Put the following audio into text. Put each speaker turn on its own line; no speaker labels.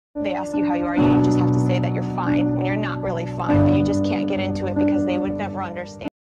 They ask you how you are, you just have to say that you're fine when you're not really fine, but you just can't get into it because they would never understand.